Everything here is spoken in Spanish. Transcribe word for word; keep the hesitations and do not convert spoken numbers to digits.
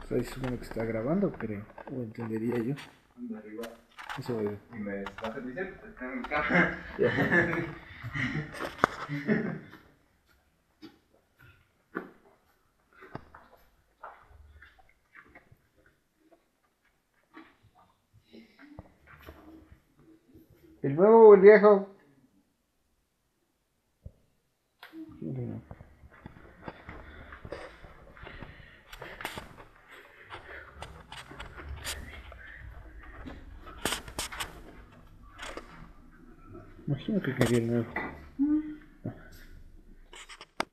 Pues ahí supone que está grabando, creo. O entendería yo. De arriba. Eso es. Y me vas a decir, pues está en mi cama. Ya. ¿El nuevo o el viejo? Imagino que quería el nuevo.